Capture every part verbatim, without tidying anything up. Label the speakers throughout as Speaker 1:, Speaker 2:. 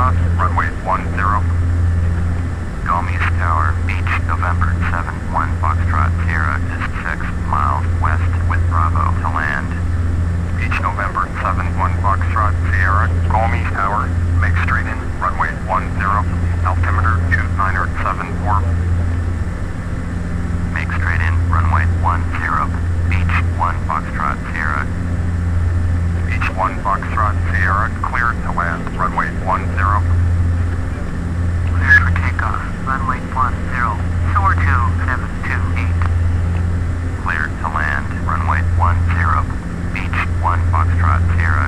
Speaker 1: takeoff, runway one zero. Gomez Tower, beach, November seven one Foxtrot Sierra is six miles west with Bravo to land. Beach, November seven one Foxtrot Sierra, Gomez Tower, make straight in, runway one zero, altimeter two nine seven four. Make straight in, runway one zero, beach one Foxtrot Sierra. Beach one Foxtrot Sierra, cleared to land, runway one zero. Cleared for takeoff, runway one zero, soar two seven two eight. Cleared to land, runway one zero, beach one Foxtrot Sierra.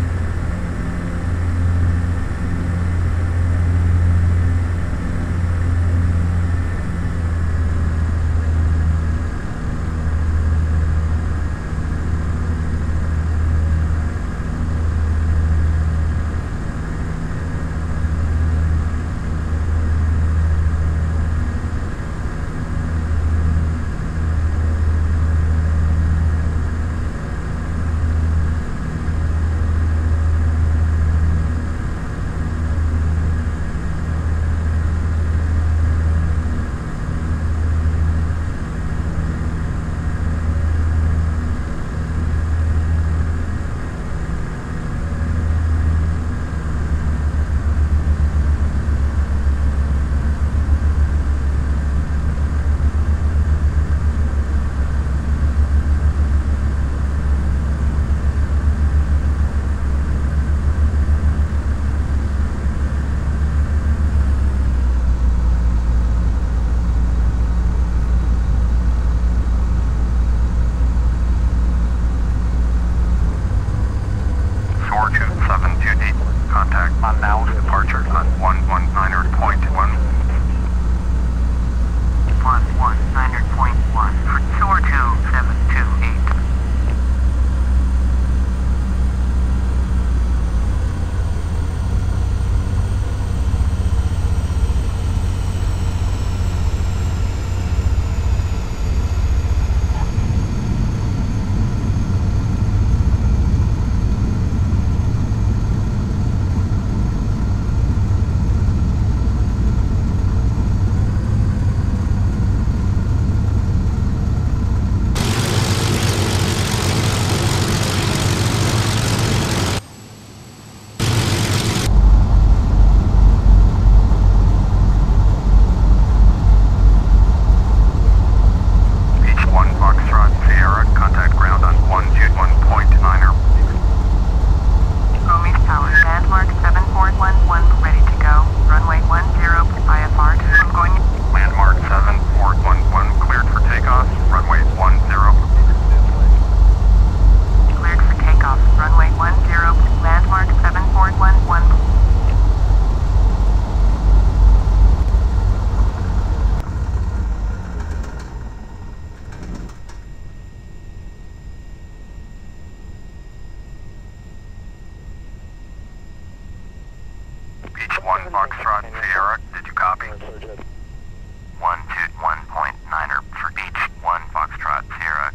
Speaker 1: one Foxtrot Sierra, did you copy? one two one point niner for beach one Foxtrot Sierra.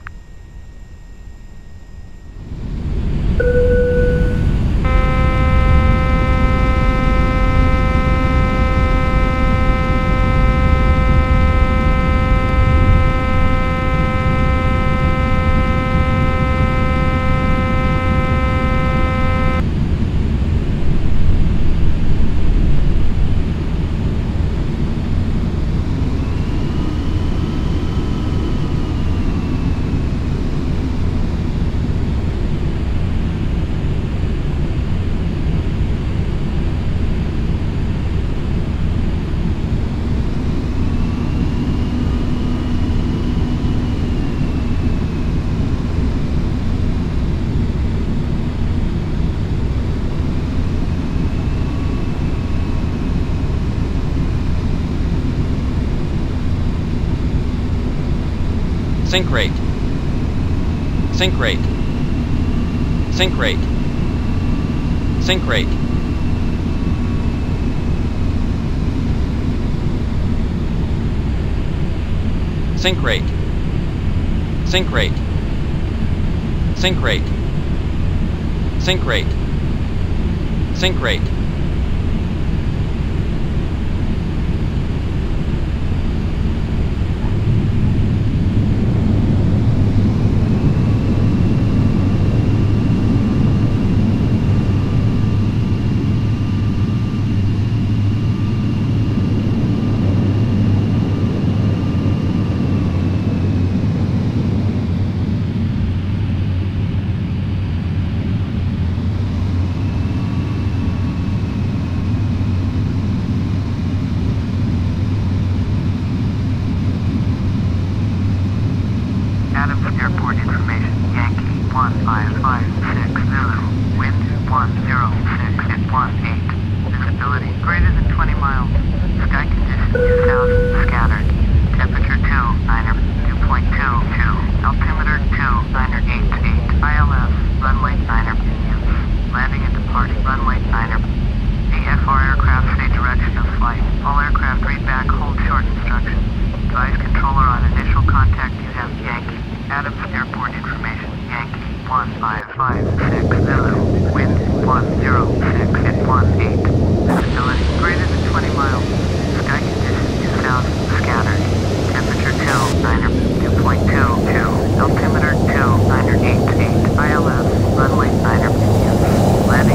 Speaker 2: Sink rate. Sink rate. Sink rate. Sink rate. Sink rate. Sink rate. Sink rate. Sink rate. Sink rate.
Speaker 3: six at one eight. Visibility greater than twenty miles. Sky condition two thousand, scattered. Temperature two, niner, dew point two two. Altimeter two, niner eight eight. I L S, runway niner in use. Landing and departing, runway niner. A F R aircraft say direction of flight. All aircraft read back, hold short instructions. Advise controller on initial contact you have Yankee. Adams Airport information, Yankee one five five six Zulu. Wind one zero six at one eight. Visibility greater than twenty miles. Sky condition two thousand, scattered. Temperature two, niner, dew point two two. Altimeter two, niner eight eight. I L S, runway niner in use. Landing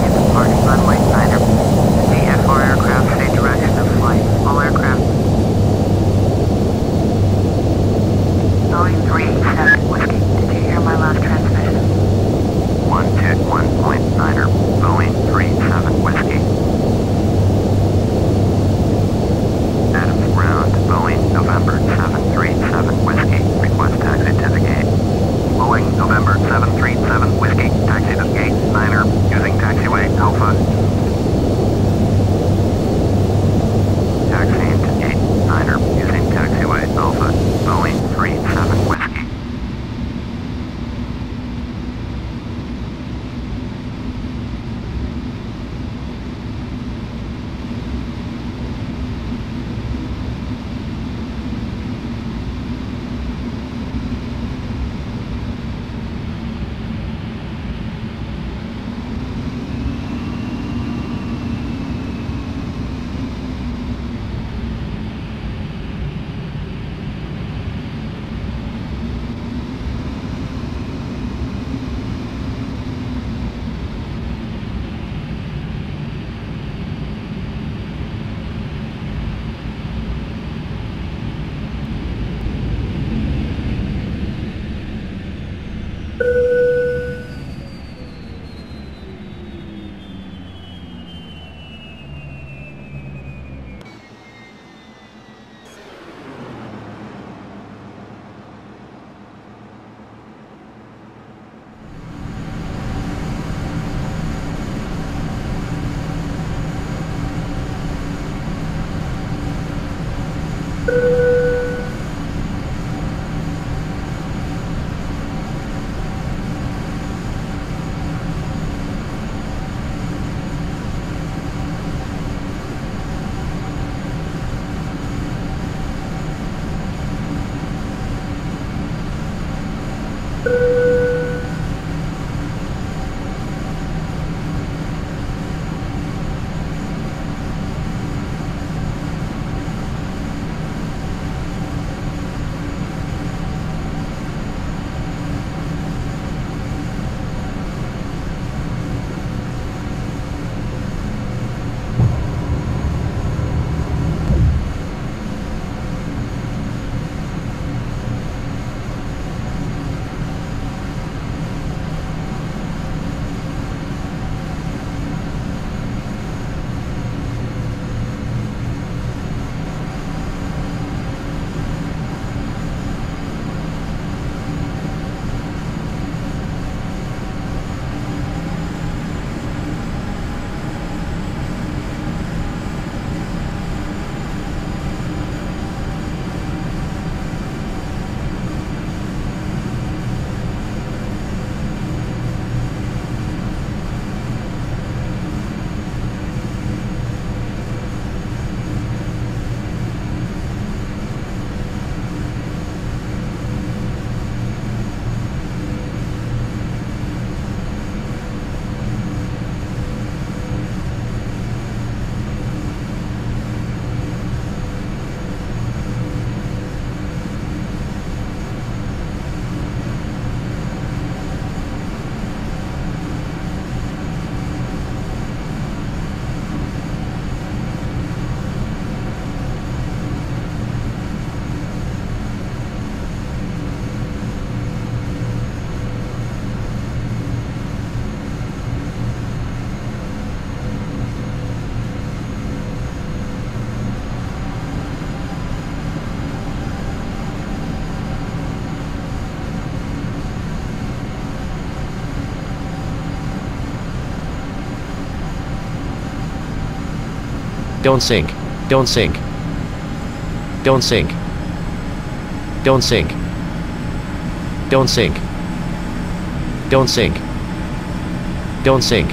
Speaker 4: Don't sink. Don't sink. Don't sink. Don't sink. Don't sink. Don't sink. Don't sink.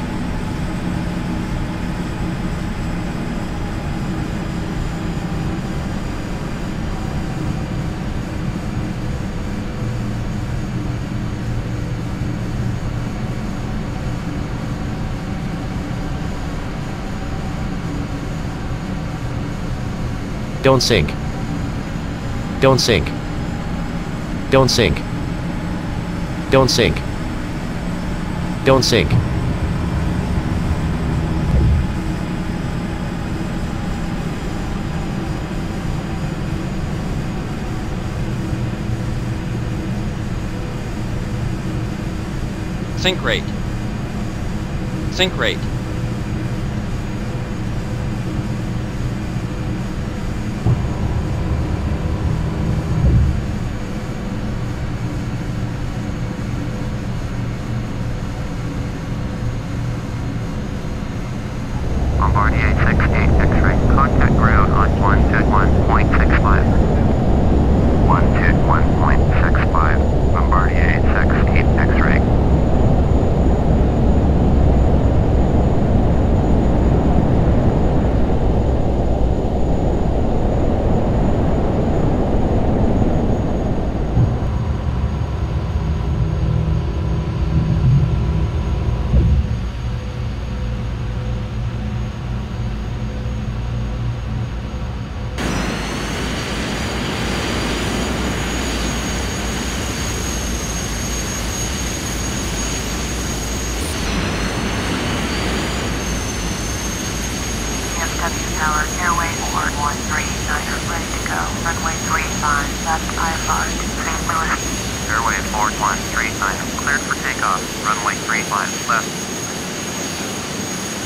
Speaker 4: Don't sink. Don't sink. Don't sink. Don't sink. Don't sink.
Speaker 2: Sink rate. Sink rate.
Speaker 1: Bombardier eight six eight X-ray, contact ground on one two one point six five. one two one point six five, Bombardier eight six eight X-ray.
Speaker 3: W Tower, airway four one three nine, ready to go. Runway three five, left I F R to Saint Louis.
Speaker 1: Airway four one three nine, cleared for takeoff. Runway three five, left.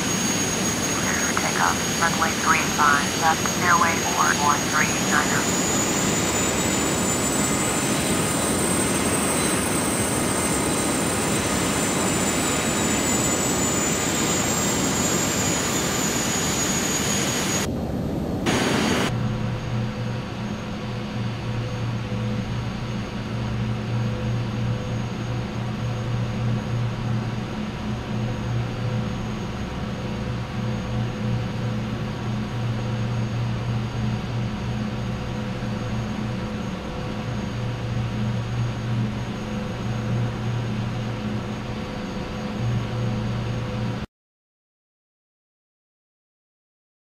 Speaker 3: Cleared for takeoff. Runway three five, left, airway four one three nine.